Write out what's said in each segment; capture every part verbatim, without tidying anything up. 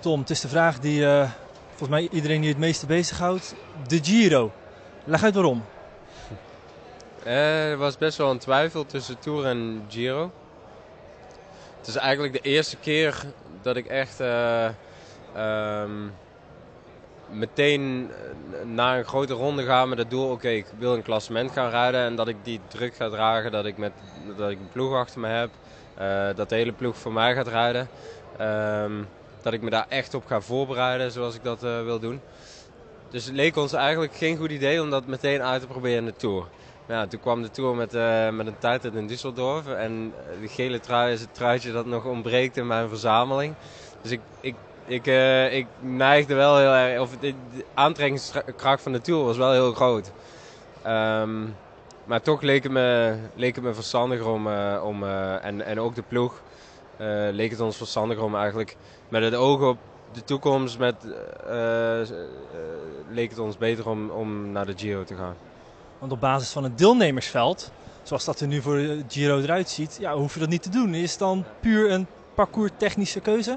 Tom, het is de vraag die uh, volgens mij iedereen die het meeste bezighoudt. De Giro. Leg uit waarom. Uh, er was best wel een twijfel tussen Tour en Giro. Het is eigenlijk de eerste keer dat ik echt uh, um, meteen na een grote ronde ga met het doel, oké, okay, ik wil een klassement gaan rijden en dat ik die druk ga dragen, dat ik, met, dat ik een ploeg achter me heb, uh, dat de hele ploeg voor mij gaat rijden. Um, dat ik me daar echt op ga voorbereiden zoals ik dat uh, wil doen. Dus het leek ons eigenlijk geen goed idee om dat meteen uit te proberen in de Tour. Ja, toen kwam de Tour met, uh, met een tijdrit in Düsseldorf en de gele trui is het truitje dat nog ontbreekt in mijn verzameling. Dus ik, ik, ik, uh, ik neigde wel heel erg, of de, de aantrekkingskracht van de Tour was wel heel groot. Um, maar toch leek het me, leek het me verstandiger om, uh, om uh, en, en ook de ploeg, uh, leek het ons verstandiger om eigenlijk met het oog op de toekomst, met, uh, uh, leek het ons beter om, om naar de Giro te gaan. Want op basis van het deelnemersveld, zoals dat er nu voor de Giro eruit ziet, ja, hoef je dat niet te doen. Is het dan puur een parcours-technische keuze?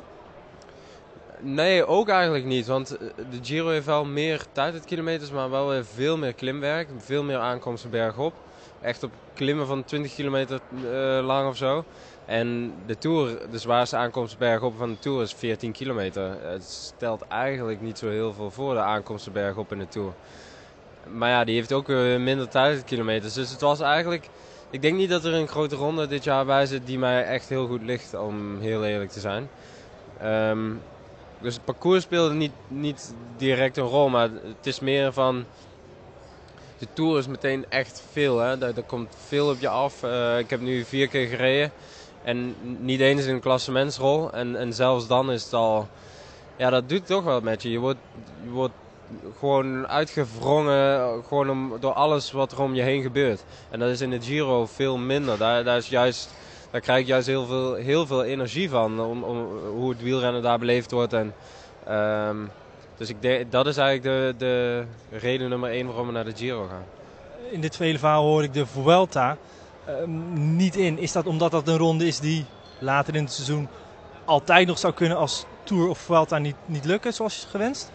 Nee, ook eigenlijk niet. Want de Giro heeft wel meer tijdritkilometers, maar wel weer veel meer klimwerk. Veel meer aankomsten bergop. Echt op klimmen van twintig kilometer uh, lang of zo. En de Tour, de zwaarste aankomsten bergop van de Tour is veertien kilometer. Het stelt eigenlijk niet zo heel veel voor, de aankomsten bergop in de Tour. Maar ja, die heeft ook uh, minder tijdritkilometers. Dus het was eigenlijk... Ik denk niet dat er een grote ronde dit jaar bij zit die mij echt heel goed ligt, om heel eerlijk te zijn. Um, dus het parcours speelde niet, niet direct een rol, maar het is meer van... De Tour is meteen echt veel, hè. Er, er komt veel op je af. Uh, ik heb nu vier keer gereden en niet eens in een klassementsrol. En, en zelfs dan is het al... Ja, dat doet toch wel met je. Je wordt, je wordt gewoon uitgewrongen gewoon om, door alles wat er om je heen gebeurt. En dat is in de Giro veel minder. Daar, daar, is juist, daar krijg ik juist heel veel, heel veel energie van, om, om hoe het wielrennen daar beleefd wordt. En, um, dus ik denk, dat is eigenlijk de, de reden nummer één waarom we naar de Giro gaan. In dit vele verhaal hoor ik de Vuelta um, niet in. Is dat omdat dat een ronde is die later in het seizoen altijd nog zou kunnen als Tour of Vuelta niet, niet lukken zoals gewenst?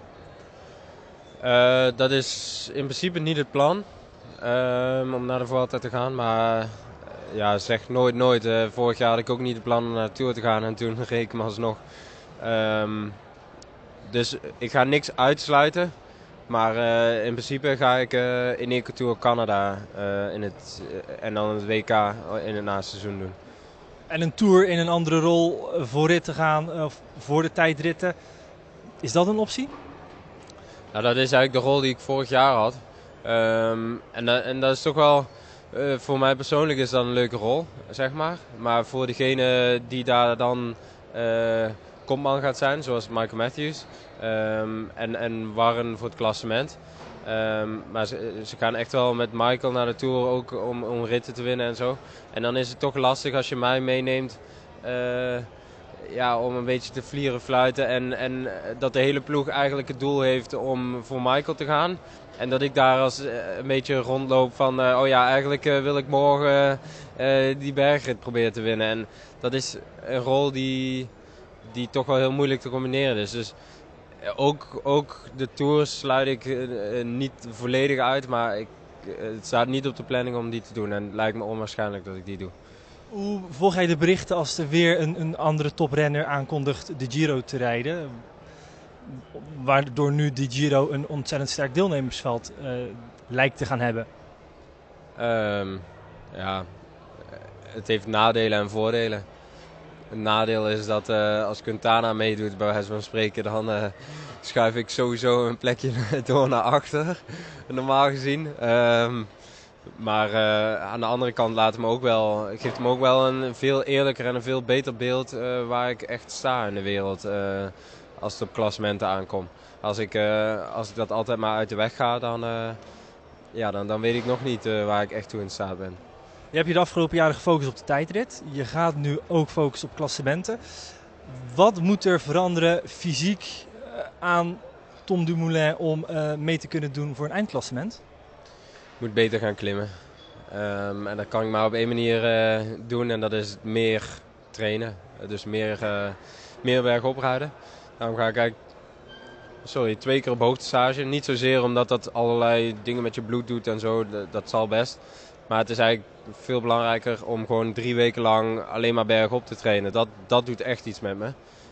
Uh, dat is in principe niet het plan uh, om naar de Vuelta te gaan, maar uh, ja, zeg nooit nooit. Uh, vorig jaar had ik ook niet het plan om naar de Tour te gaan en toen reed ik me alsnog. Um, dus ik ga niks uitsluiten, maar uh, in principe ga ik uh, in Eco-Tour Canada uh, in het, uh, en dan het W K in het naseizoen doen. En een Tour in een andere rol voor rit te gaan, of voor de tijdritten, is dat een optie? Nou, dat is eigenlijk de rol die ik vorig jaar had. Um, en, dat, en dat is toch wel, uh, voor mij persoonlijk is dat een leuke rol, zeg maar. Maar voor degene die daar dan uh, kopman gaat zijn, zoals Michael Matthews um, en, en Warren voor het klassement. Um, maar ze, ze gaan echt wel met Michael naar de Tour ook om, om ritten te winnen en zo. En dan is het toch lastig als je mij meeneemt. Uh, Ja, om een beetje te vlieren fluiten en, en dat de hele ploeg eigenlijk het doel heeft om voor Michael te gaan. En dat ik daar als uh, een beetje rondloop van, uh, oh ja, eigenlijk uh, wil ik morgen uh, die bergrit proberen te winnen. En dat is een rol die, die toch wel heel moeilijk te combineren is. Dus uh, ook, ook de Tours sluit ik uh, niet volledig uit, maar ik, uh, het staat niet op de planning om die te doen. En het lijkt me onwaarschijnlijk dat ik die doe. Hoe volg jij de berichten als er weer een, een andere toprenner aankondigt de Giro te rijden? Waardoor nu de Giro een ontzettend sterk deelnemersveld uh, lijkt te gaan hebben. Um, ja, het heeft nadelen en voordelen. Een nadeel is dat uh, als Quintana meedoet, bij wijze van spreken, dan uh, schuif ik sowieso een plekje door naar achter, normaal gezien. Um, Maar uh, aan de andere kant laat het me ook wel, geeft me ook wel een veel eerlijker en een veel beter beeld uh, waar ik echt sta in de wereld uh, als het op klassementen aankomt. Als ik, uh, als ik dat altijd maar uit de weg ga, dan, uh, ja, dan, dan weet ik nog niet uh, waar ik echt toe in staat ben. Je hebt je de afgelopen jaren gefocust op de tijdrit. Je gaat nu ook focussen op klassementen. Wat moet er veranderen fysiek uh, aan Tom Dumoulin om uh, mee te kunnen doen voor een eindklassement? Ik moet beter gaan klimmen. Um, en dat kan ik maar op één manier uh, doen en dat is meer trainen. Dus meer, uh, meer bergop rijden. Daarom ga ik eigenlijk sorry, twee keer op hoogtestage. Niet zozeer omdat dat allerlei dingen met je bloed doet en zo, dat, dat zal best. Maar het is eigenlijk veel belangrijker om gewoon drie weken lang alleen maar bergop te trainen. Dat, dat doet echt iets met me.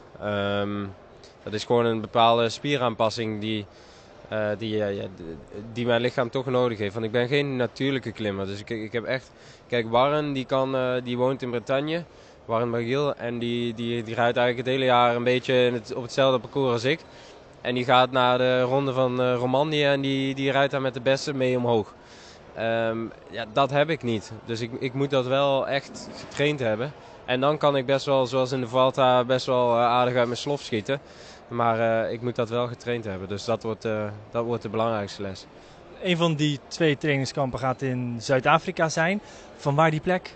Um, dat is gewoon een bepaalde spieraanpassing die, uh, die, uh, ja, die mijn lichaam toch nodig heeft. Want ik ben geen natuurlijke klimmer. Dus ik, ik heb echt... Kijk, Warren die, kan, uh, die woont in Bretagne. Warren Barguil. En die, die, die rijdt eigenlijk het hele jaar een beetje in het, op hetzelfde parcours als ik. En die gaat naar de ronde van uh, Romandie en die, die rijdt daar met de beste mee omhoog. Um, ja, dat heb ik niet. Dus ik, ik moet dat wel echt getraind hebben. En dan kan ik best wel, zoals in de Vuelta, best wel uh, aardig uit mijn slof schieten. Maar uh, ik moet dat wel getraind hebben. Dus dat wordt, uh, dat wordt de belangrijkste les. Een van die twee trainingskampen gaat in Zuid-Afrika zijn. Van waar die plek?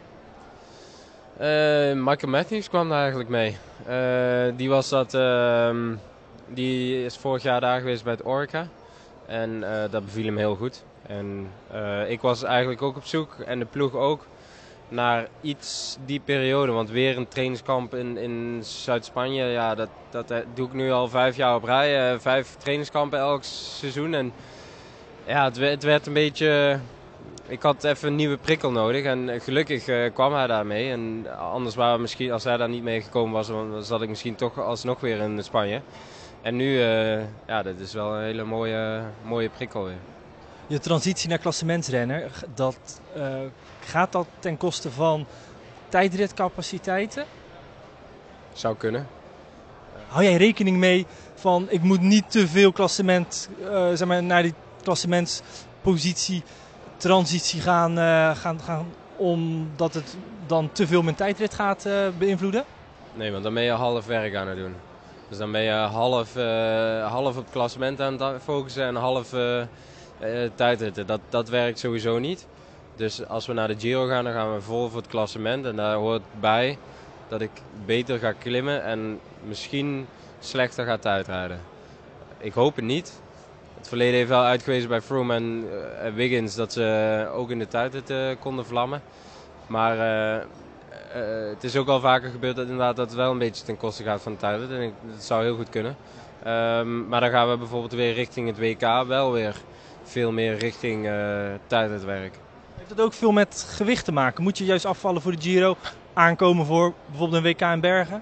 Uh, Michael Matthews kwam daar eigenlijk mee. Uh, die, was dat, uh, die is vorig jaar daar geweest bij het Orica. En uh, dat beviel hem heel goed. En uh, ik was eigenlijk ook op zoek, en de ploeg ook, naar iets die periode. Want weer een trainingskamp in, in Zuid-Spanje, ja, dat, dat doe ik nu al vijf jaar op rij. Uh, vijf trainingskampen elk seizoen. En ja, het, het werd een beetje... Ik had even een nieuwe prikkel nodig en gelukkig uh, kwam hij daarmee. En anders waren we misschien, als hij daar niet mee gekomen was, dan zat ik misschien toch alsnog weer in Spanje. En nu, uh, ja, dat is wel een hele mooie, mooie prikkel weer. Je transitie naar klassementsrenner, dat, uh, gaat dat ten koste van tijdritcapaciteiten? Zou kunnen. Hou jij rekening mee van ik moet niet te veel klassement, uh, zeg maar, naar die klassementspositie, transitie gaan, uh, gaan, gaan omdat het dan te veel mijn tijdrit gaat uh, beïnvloeden? Nee, want dan ben je half werk aan het doen. Dus dan ben je half, uh, half op het klassement aan het focussen en half uh, uh, tijdritten. Dat, dat werkt sowieso niet. Dus als we naar de Giro gaan, dan gaan we vol voor het klassement. En daar hoort bij dat ik beter ga klimmen en misschien slechter ga tijdrijden. Ik hoop het niet. Het verleden heeft wel uitgewezen bij Froome en uh, Wiggins dat ze uh, ook in de tijdrit uh, konden vlammen. Maar uh, uh, het is ook al vaker gebeurd dat, inderdaad, dat het wel een beetje ten koste gaat van de tijdrit. En ik, dat zou heel goed kunnen. Um, maar dan gaan we bijvoorbeeld weer richting het W K wel weer veel meer richting uh, tijdritwerk. Heeft dat ook veel met gewicht te maken? Moet je juist afvallen voor de Giro, aankomen voor bijvoorbeeld een W K in Bergen?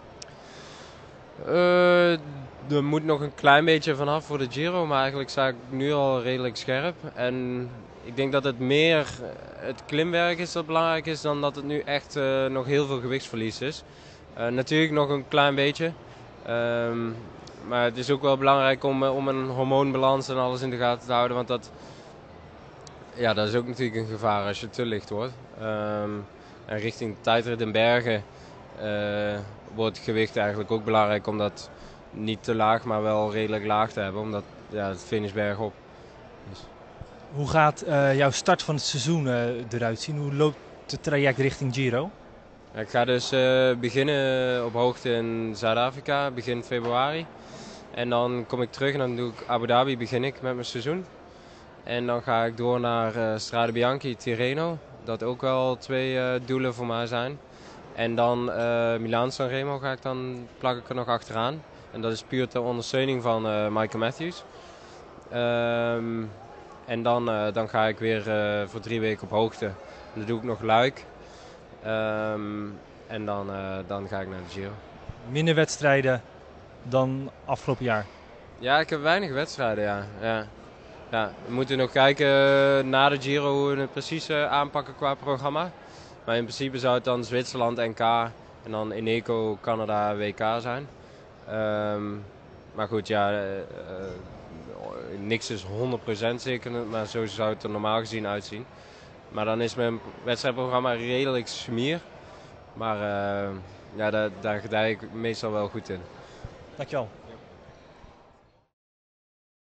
Uh, er moet nog een klein beetje vanaf voor de Giro, maar eigenlijk sta ik nu al redelijk scherp. En ik denk dat het meer het klimwerk is dat belangrijk is dan dat het nu echt uh, nog heel veel gewichtsverlies is. Uh, natuurlijk nog een klein beetje. Um, maar het is ook wel belangrijk om, om een hormoonbalans en alles in de gaten te houden, want dat, ja, dat is ook natuurlijk een gevaar als je te licht wordt. Um, en richting tijdrit in Bergen uh, wordt het gewicht eigenlijk ook belangrijk om dat niet te laag, maar wel redelijk laag te hebben, omdat ja, het finish bergop. Dus. Hoe gaat uh, jouw start van het seizoen uh, eruit zien? Hoe loopt het traject richting Giro? Ik ga dus uh, beginnen op hoogte in Zuid-Afrika, begin februari. En dan kom ik terug en dan doe ik Abu Dhabi, begin ik met mijn seizoen. En dan ga ik door naar uh, Strade Bianchi, Tirreno. Dat ook wel twee uh, doelen voor mij zijn. En dan uh, Milaan-San Remo ga ik dan, plak ik er nog achteraan. En dat is puur ter ondersteuning van uh, Michael Matthews. Um, en dan, uh, dan ga ik weer uh, voor drie weken op hoogte. En dan doe ik nog Luik. Um, en dan, uh, dan ga ik naar de Giro. Minder wedstrijden dan afgelopen jaar? Ja, ik heb weinig wedstrijden, ja. ja. ja we moeten nog kijken uh, na de Giro hoe we het precies uh, aanpakken qua programma. Maar in principe zou het dan Zwitserland N K en dan Eneco Canada W K zijn. Um, maar goed, ja, uh, uh, niks is honderd procent zeker, maar zo zou het er normaal gezien uitzien. Maar dan is mijn wedstrijdprogramma redelijk smier. Maar uh, ja, daar, daar gedij ik meestal wel goed in. Dankjewel.